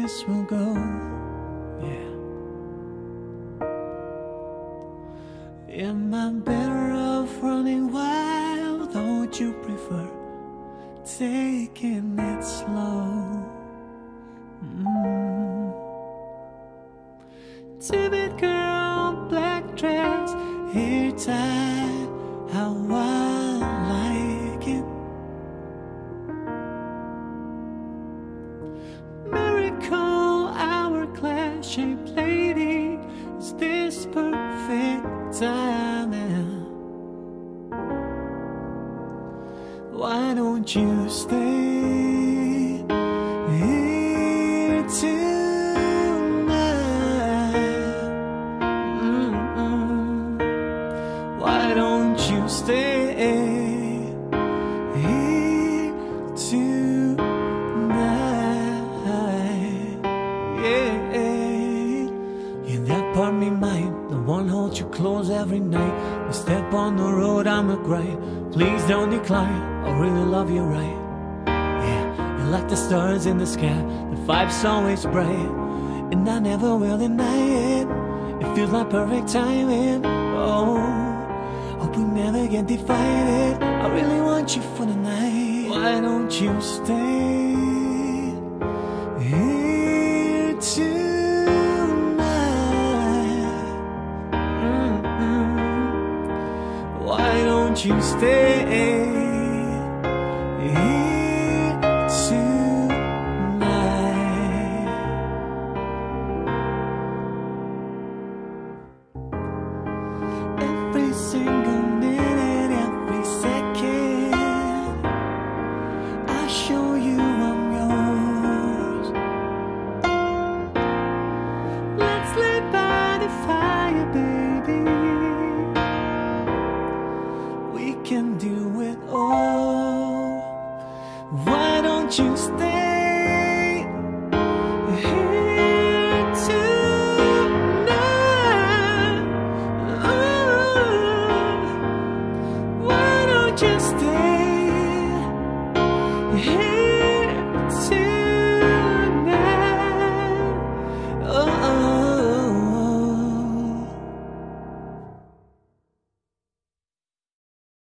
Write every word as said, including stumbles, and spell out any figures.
this will go. Yeah. Am I better off running wild, or would you prefer taking it slow? Mm. Timid girl, black dress, hair tied, how I like it. Miracle hourglass shaped lady, is this perfect timing? Why don't you stay here tonight? Mm-mm. Why don't you stay here tonight? Yeah, yeah, that part me mine, the one holds you close every night. You step on the road, I'm a grind. Please don't decline, I really love you right. Yeah, you're like the stars in the sky, the vibe's always bright, and I never will deny it. It feels like perfect timing. Oh, hope we never get divided. I really want you for the night. Why don't you stay here tonight? Mm-mm. Why don't you stay